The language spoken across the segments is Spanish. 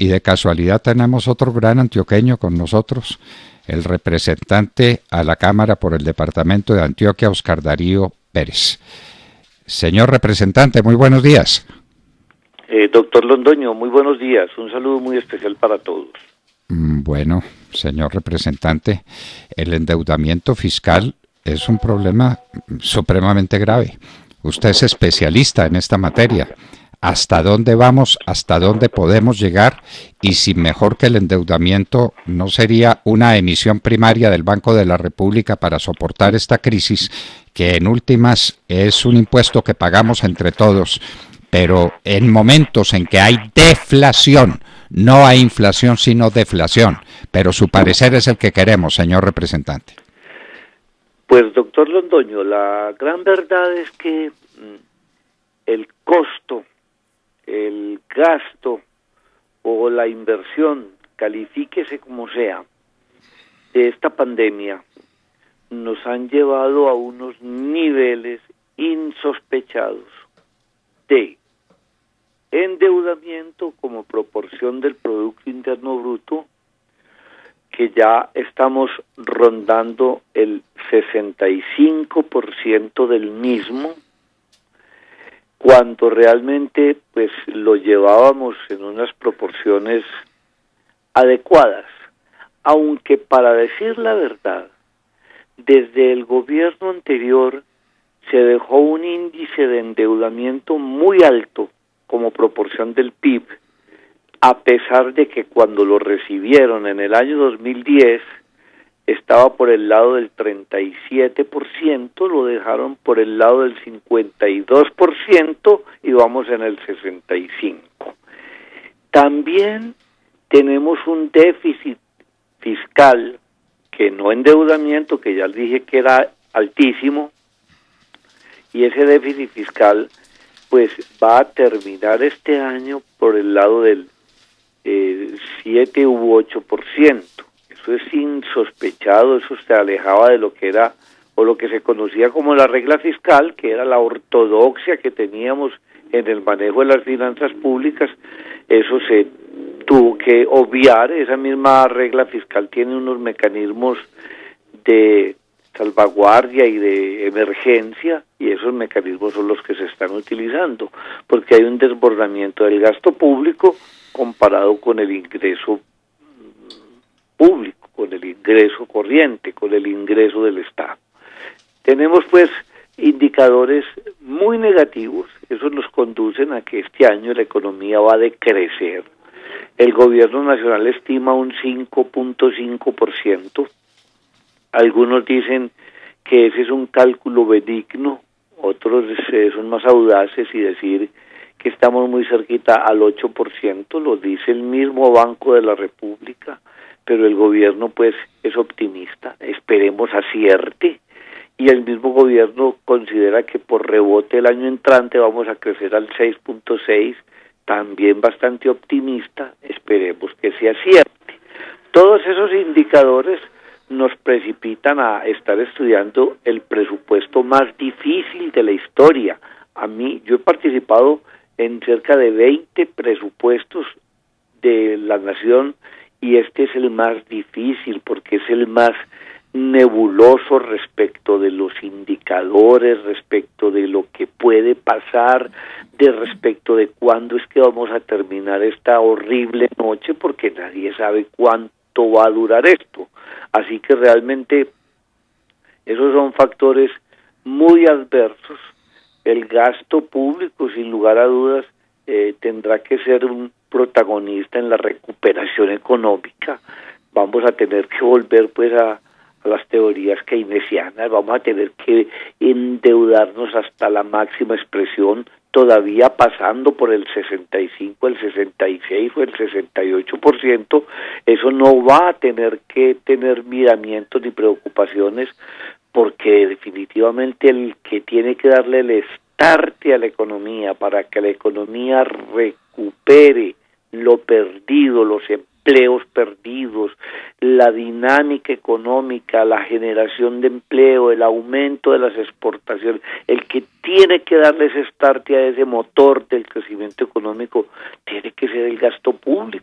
y de casualidad tenemos otro gran antioqueño con nosotros, el representante a la Cámara por el Departamento de Antioquia, Oscar Darío Pérez. Señor representante, muy buenos días. Doctor Londoño, muy buenos días. Un saludo muy especial para todos. Bueno, señor representante, el endeudamiento fiscal es un problema supremamente grave. Usted es especialista en esta materia. ¿Hasta dónde vamos? ¿Hasta dónde podemos llegar? Y si mejor que el endeudamiento no sería una emisión primaria del Banco de la República para soportar esta crisis, que en últimas es un impuesto que pagamos entre todos, pero en momentos en que hay deflación, no hay inflación sino deflación, pero su parecer es el que queremos, señor representante. Pues, doctor Londoño, la gran verdad es que el costo, el gasto o la inversión, califíquese como sea, de esta pandemia, nos han llevado a unos niveles insospechados de endeudamiento como proporción del Producto Interno Bruto, que ya estamos rondando el 65% del mismo, cuando realmente pues lo llevábamos en unas proporciones adecuadas, aunque para decir la verdad, desde el gobierno anterior se dejó un índice de endeudamiento muy alto como proporción del PIB, a pesar de que cuando lo recibieron en el año 2010 estaba por el lado del 37%, lo dejaron por el lado del 52% y vamos en el 65%. También tenemos un déficit fiscal, que no endeudamiento, que ya dije que era altísimo, y ese déficit fiscal pues va a terminar este año por el lado del 7 u 8%. Eso es insospechado, eso se alejaba de lo que era o lo que se conocía como la regla fiscal, que era la ortodoxia que teníamos en el manejo de las finanzas públicas. Eso se tuvo que obviar. Esa misma regla fiscal tiene unos mecanismos de salvaguardia y de emergencia, y esos mecanismos son los que se están utilizando, porque hay un desbordamiento del gasto público comparado con el ingreso público, con el ingreso corriente, con el ingreso del Estado. Tenemos pues indicadores muy negativos, esos nos conducen a que este año la economía va a decrecer. El gobierno nacional estima un 5.5%. Algunos dicen que ese es un cálculo benigno, otros son más audaces y decir que estamos muy cerquita al 8%, lo dice el mismo Banco de la República, pero el gobierno pues es optimista, esperemos acierte, y el mismo gobierno considera que por rebote el año entrante vamos a crecer al 6.6%, también bastante optimista, esperemos que se acierte. Todos esos indicadores nos precipitan a estar estudiando el presupuesto más difícil de la historia. Yo he participado en cerca de 20 presupuestos de la nación y este es el más difícil porque es el más nebuloso respecto de los indicadores, respecto de lo que puede pasar, respecto de cuándo es que vamos a terminar esta horrible noche, porque nadie sabe cuánto va a durar esto. Así que realmente esos son factores muy adversos. El gasto público, sin lugar a dudas, tendrá que ser un protagonista en la recuperación económica. Vamos a tener que volver pues a las teorías keynesianas, vamos a tener que endeudarnos hasta la máxima expresión, todavía pasando por el 65, el 66 o el 68%, eso no va a tener que tener miramientos ni preocupaciones, porque definitivamente el que tiene que darle el starte a la economía para que la economía recupere lo perdido, los empleos perdidos, la dinámica económica, la generación de empleo, el aumento de las exportaciones, el que tiene que darle ese start a ese motor del crecimiento económico tiene que ser el gasto público.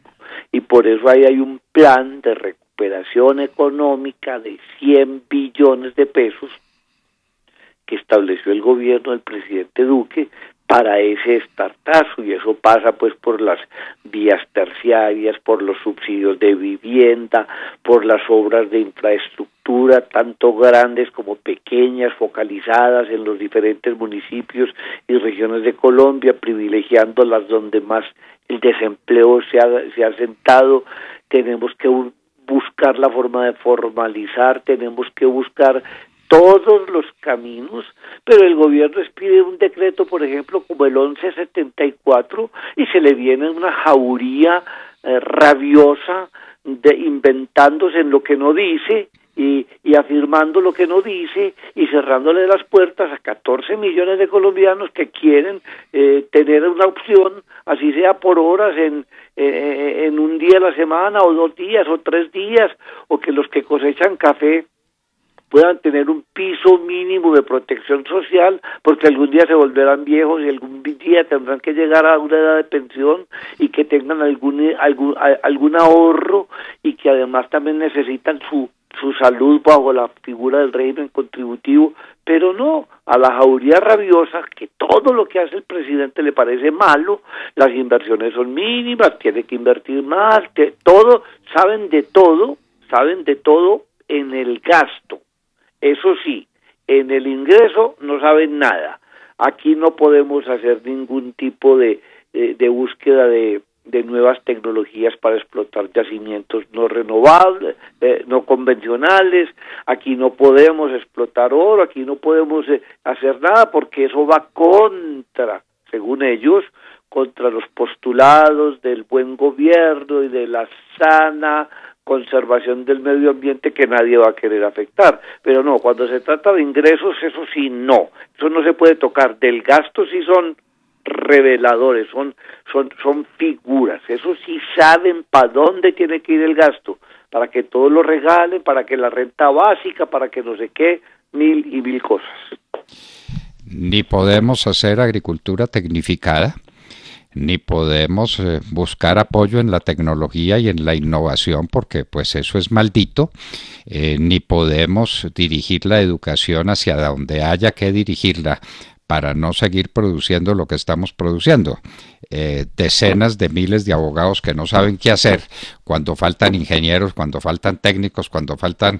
y por eso ahí hay un plan de recuperación económica de 100 billones de pesos que estableció el gobierno del presidente Duque para ese estartazo, y eso pasa pues por las vías terciarias, por los subsidios de vivienda, por las obras de infraestructura, tanto grandes como pequeñas, focalizadas en los diferentes municipios y regiones de Colombia, privilegiándolas donde más el desempleo se ha sentado. Tenemos que buscar la forma de formalizar, tenemos que buscar todos los caminos, pero el gobierno expide un decreto, por ejemplo, como el 1174, y se le viene una jauría rabiosa, inventándose en lo que no dice y afirmando lo que no dice y cerrándole las puertas a 14 millones de colombianos que quieren tener una opción, así sea por horas en un día a la semana, o 2 días, o 3 días, o que los que cosechan café puedan tener un piso mínimo de protección social, porque algún día se volverán viejos y algún día tendrán que llegar a una edad de pensión, y que tengan algún ahorro, y que además también necesitan su salud bajo la figura del régimen contributivo. Pero no, a la jauría rabiosa, que todo lo que hace el presidente le parece malo, las inversiones son mínimas, tiene que invertir más, saben de todo en el gasto. Eso sí, en el ingreso no saben nada. Aquí no podemos hacer ningún tipo de búsqueda de nuevas tecnologías para explotar yacimientos no renovables, no convencionales. Aquí no podemos explotar oro, aquí no podemos hacer nada, porque eso va contra, según ellos, contra los postulados del buen gobierno y de la sana conservación del medio ambiente, que nadie va a querer afectar. Pero no, cuando se trata de ingresos, eso sí no se puede tocar. Del gasto sí son reveladores, son figuras, eso sí saben para dónde tiene que ir el gasto, para que todo lo regalen, para que la renta básica, para que no sé qué, mil cosas. Ni podemos hacer agricultura tecnificada, ni podemos buscar apoyo en la tecnología y en la innovación, porque pues eso es maldito, ni podemos dirigir la educación hacia donde haya que dirigirla para no seguir produciendo lo que estamos produciendo. Decenas de miles de abogados que no saben qué hacer cuando faltan ingenieros, cuando faltan técnicos, cuando falta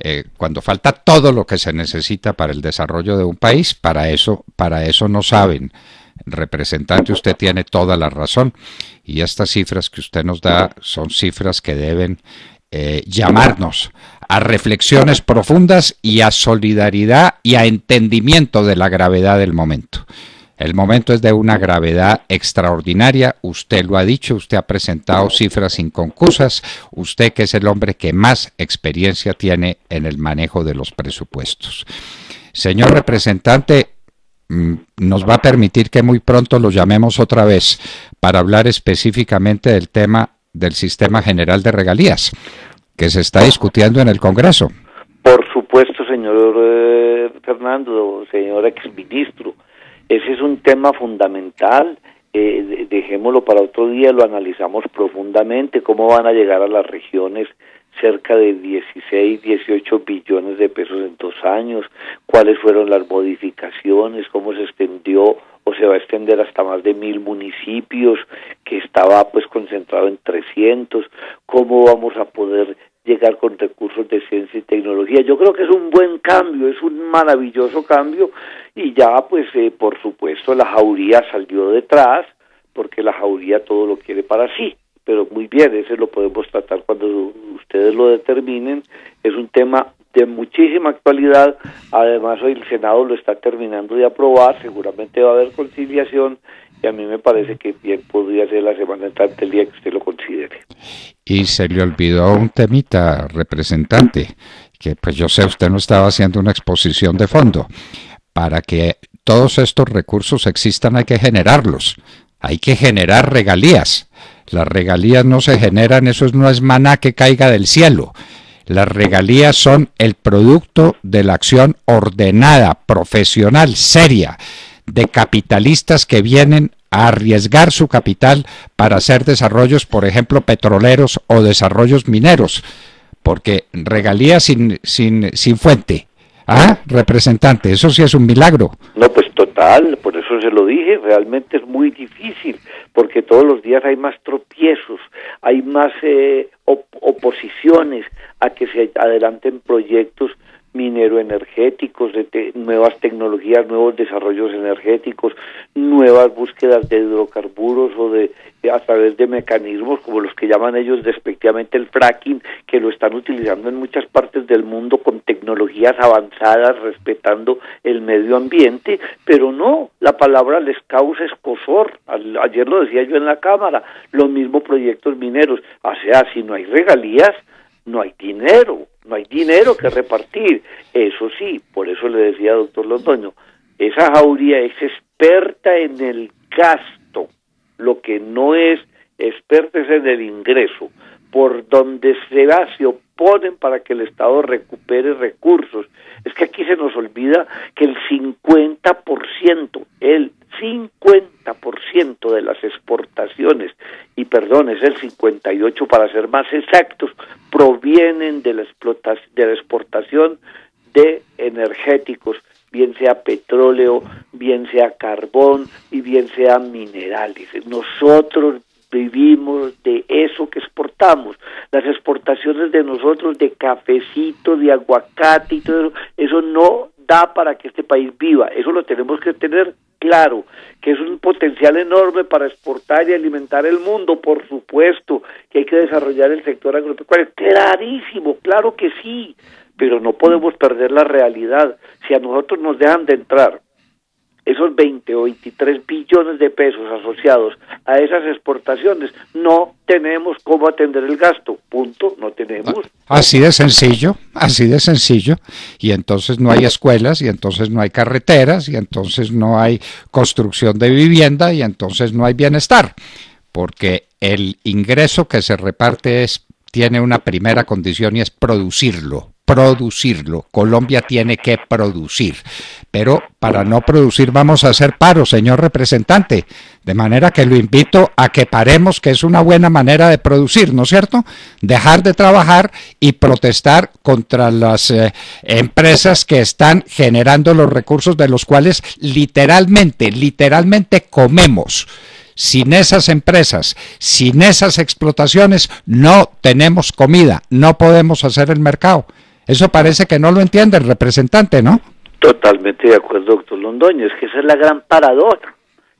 todo lo que se necesita para el desarrollo de un país. Para eso no saben. Representante, usted tiene toda la razón, y estas cifras que usted nos da son cifras que deben llamarnos a reflexiones profundas y a solidaridad y a entendimiento de la gravedad del momento. El momento es de una gravedad extraordinaria, usted lo ha dicho, usted ha presentado cifras inconcusas, usted que es el hombre que más experiencia tiene en el manejo de los presupuestos. Señor representante, nos va a permitir que muy pronto lo llamemos otra vez para hablar específicamente del tema del Sistema General de Regalías, que se está discutiendo en el Congreso. Por supuesto, señor Fernando, señor exministro, ese es un tema fundamental. Dejémoslo para otro día, lo analizamos profundamente, cómo van a llegar a las regiones cerca de 16, 18 billones de pesos en 2 años, cuáles fueron las modificaciones, cómo se extendió o se va a extender hasta más de 1000 municipios, que estaba pues concentrado en 300, cómo vamos a poder llegar con recursos de ciencia y tecnología. Yo creo que es un buen cambio, es un maravilloso cambio, y ya pues por supuesto la jauría salió detrás, porque la jauría todo lo quiere para sí. Pero muy bien, ese lo podemos tratar cuando ustedes lo determinen. Es un tema de muchísima actualidad. Además, hoy el Senado lo está terminando de aprobar, seguramente va a haber conciliación, y a mí me parece que bien podría ser la semana entrante el día que usted lo considere. Y se le olvidó un temita, representante, que pues yo sé, usted no estaba haciendo una exposición de fondo. Para que todos estos recursos existan hay que generarlos, hay que generar regalías. Las regalías no se generan, eso no es maná que caiga del cielo. Las regalías son el producto de la acción ordenada, profesional, seria, de capitalistas que vienen a arriesgar su capital para hacer desarrollos, por ejemplo, petroleros o desarrollos mineros, porque regalías sin fuente. Ah, representante, eso sí es un milagro. No, pues total, por eso se lo dije, realmente es muy difícil, porque todos los días hay más tropiezos, hay más oposiciones a que se adelanten proyectos minero-energéticos, nuevas tecnologías, nuevos desarrollos energéticos, nuevas búsquedas de hidrocarburos o a través de mecanismos como los que llaman ellos despectivamente el fracking, que lo están utilizando en muchas partes del mundo con tecnologías avanzadas, respetando el medio ambiente, pero no, la palabra les causa escozor. Ayer lo decía yo en la Cámara, los mismos proyectos mineros, o sea, si no hay regalías, no hay dinero que repartir. Eso sí, por eso le decía, doctor Londoño, esa jauría es experta en el gasto, lo que no es experta es en el ingreso, por donde se oponen para que el Estado recupere recursos. Es que aquí se nos olvida que el 50% de las exportaciones, y perdón, es el 58% para ser más exactos, provienen de la exportación de energéticos, bien sea petróleo, bien sea carbón y bien sea minerales. Nosotros vivimos de eso que exportamos. Las exportaciones de nosotros de cafecito, de aguacate y todo eso no da para que este país viva. Eso lo tenemos que tener claro, que es un potencial enorme para exportar y alimentar el mundo, por supuesto, que hay que desarrollar el sector agropecuario, clarísimo, claro que sí, pero no podemos perder la realidad. Si a nosotros nos dejan de entrar esos 20 o 23 billones de pesos asociados a esas exportaciones, no tenemos cómo atender el gasto, punto, no tenemos. Así de sencillo, y entonces no hay escuelas, y entonces no hay carreteras, y entonces no hay construcción de vivienda, y entonces no hay bienestar, porque el ingreso que se reparte tiene una primera condición y es producirlo. Colombia tiene que producir, pero para no producir vamos a hacer paro, señor representante, de manera que lo invito a que paremos, que es una buena manera de producir, ¿no es cierto? Dejar de trabajar y protestar contra las empresas que están generando los recursos de los cuales literalmente comemos. Sin esas empresas, sin esas explotaciones, no tenemos comida, no podemos hacer el mercado. Eso parece que no lo entiende el representante, ¿no? Totalmente de acuerdo, doctor Londoño. Es que esa es la gran paradoja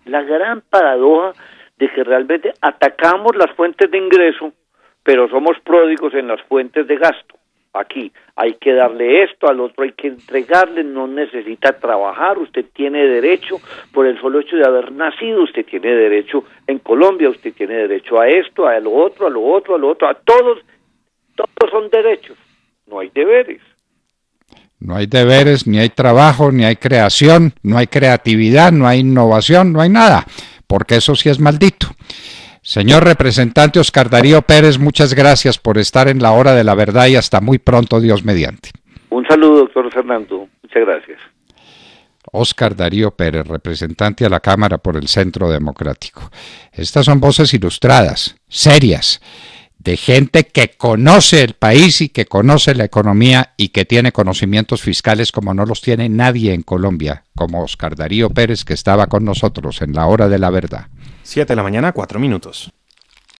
de que realmente atacamos las fuentes de ingreso, pero somos pródigos en las fuentes de gasto. Aquí hay que darle esto, al otro hay que entregarle, no necesita trabajar, usted tiene derecho, por el solo hecho de haber nacido, usted tiene derecho en Colombia, usted tiene derecho a esto, a lo otro, a todos son derechos, no hay deberes. No hay deberes, ni hay trabajo, ni hay creación, no hay creatividad, no hay innovación, no hay nada, porque eso sí es maldito. Señor representante Oscar Darío Pérez, muchas gracias por estar en la hora de la verdad y hasta muy pronto, Dios mediante. Un saludo, doctor Fernando. Muchas gracias. Oscar Darío Pérez, representante a la Cámara por el Centro Democrático. Estas son voces ilustradas, serias, de gente que conoce el país y que conoce la economía y que tiene conocimientos fiscales como no los tiene nadie en Colombia, como Oscar Darío Pérez, que estaba con nosotros en la hora de la verdad. 7 de la mañana, 4 minutos.